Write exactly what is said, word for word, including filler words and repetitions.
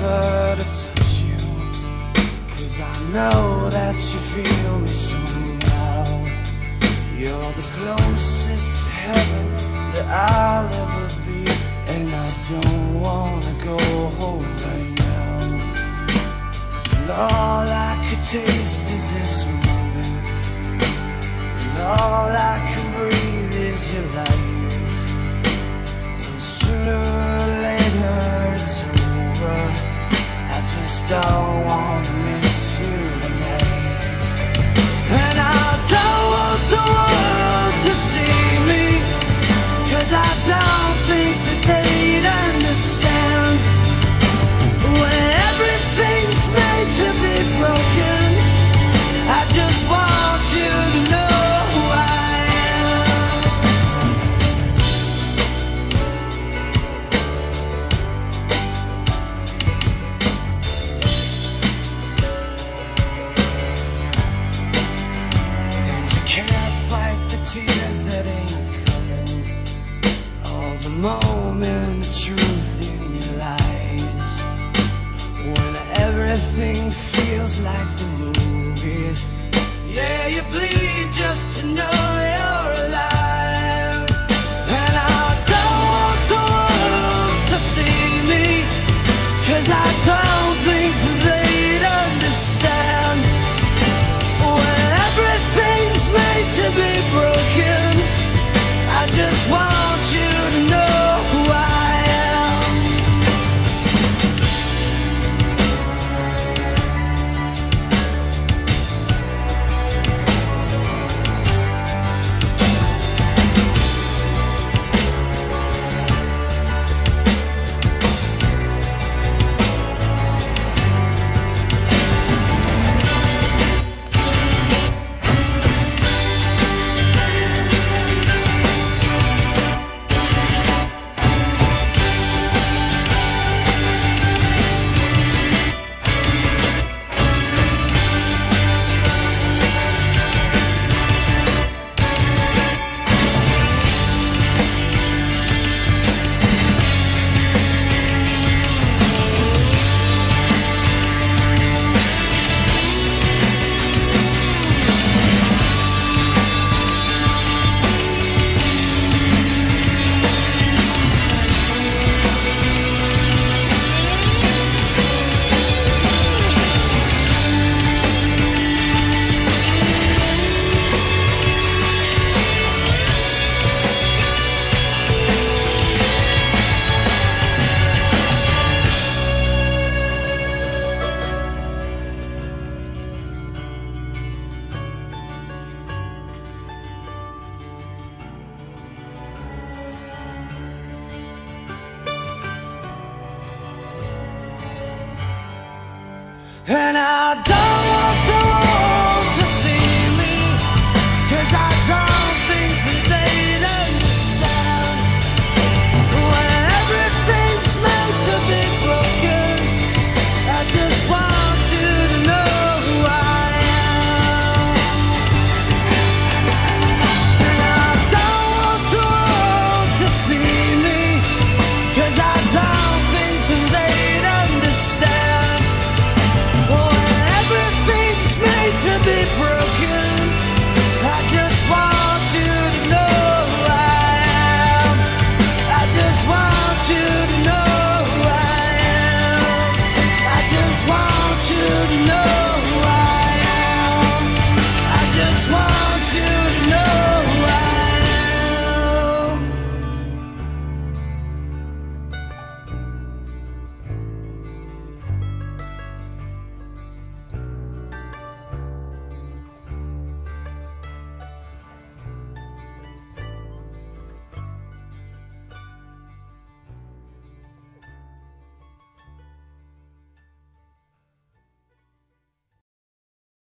never to touch you, 'cause I know that you feel me somehow. You're the closest to heaven that I'll ever be, and I don't wanna go home right now. And all I could taste is this moment, and all I can breathe is your life. And sooner or later it's over, I just don't wanna miss you tonight. And I don't want the world to see me, 'cause I don't think that they'd understand. When everything's made to be broken, I just want you to know who I am. And you can't fight the tears that ain't coming, all the moment of truth in your lies. When everything feels like the